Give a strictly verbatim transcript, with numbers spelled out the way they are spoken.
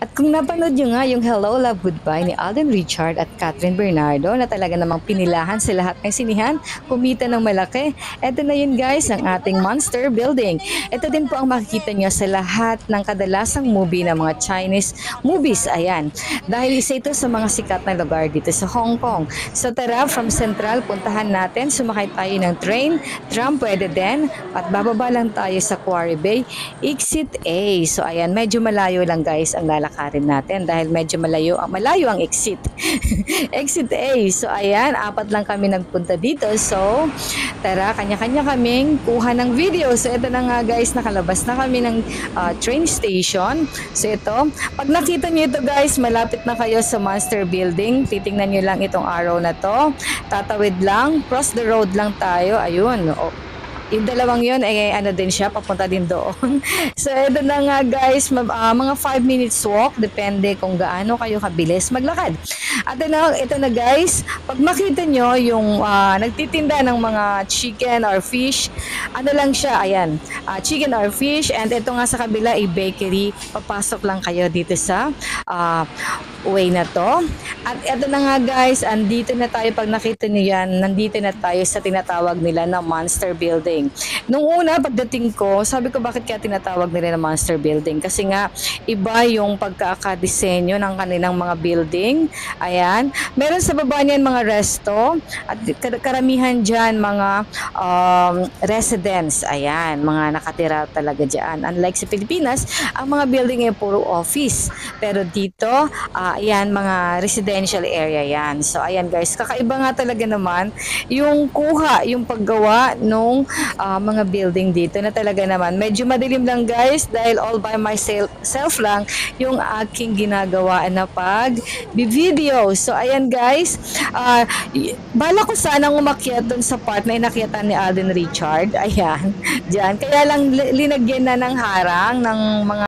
At kung napanood nyo nga yung Hello, Love, Goodbye ni Alden Richard at Catherine Bernardo na talaga namang pinilahan sa lahat ng sinihan, kumita ng malaki. Ito na yun guys, ang ating monster building. Ito din po ang makikita nyo sa lahat ng kadalasang movie ng mga Chinese movies. Ayan, dahil isa ito sa mga sikat na lugar dito sa Hong Kong. So tara, from Central, puntahan natin, sumakay tayo ng train, tram pwede din, at bababa lang tayo sa Quarry Bay, Exit A. So ayan, medyo malayo lang guys ang lalakarin natin dahil medyo malayo, malayo ang exit. Exit A. So ayan, apat lang kami nagpunta dito. So tara, kanya-kanya kaming kuha ng video. So ito na nga guys, nakalabas na kami ng uh, train station. So ito, pag nakita nyo ito guys, malapit na kayo sa Monster Building. Titingnan nyo lang itong arrow na to. Tatawid lang, cross the road lang tayo. Ayun, oh. Yung dalawang yun, eh, ano din siya, papunta din doon. So, ito na nga guys, uh, mga five minutes walk, depende kung gaano kayo kabilis maglakad. At ito na, ito na guys, pag makita nyo yung uh, nagtitinda ng mga chicken or fish, ano lang siya, ayan, uh, chicken or fish, and ito nga sa kabila, ay bakery, papasok lang kayo dito sa uh, way na to. At ito na nga guys, andito na tayo, pag nakita nyo yan, nandito na tayo sa tinatawag nila na Monster Building. Nung una, pagdating ko, sabi ko bakit kaya tinatawag nila na Monster Building? Kasi nga, iba yung pagkakadesenyo ng kanilang mga building. Ayan. Meron sa baba niyan mga resto at karamihan dyan mga um, residents. Ayan, mga nakatira talaga dyan. Unlike sa Pilipinas, ang mga building ay puro office. Pero dito, uh, ayan, mga residential area yan. So, ayan guys, kakaiba nga talaga naman yung kuha, yung paggawa nung uh, mga building dito na talaga naman. Medyo madilim lang guys dahil all by myself self lang yung aking ginagawa na pag video. So, ayan guys, uh, bala ko sanang umakyat dun sa part na inakyatan ni Alden Richard. Ayan, dyan. Kaya lang linagyan na ng harang ng mga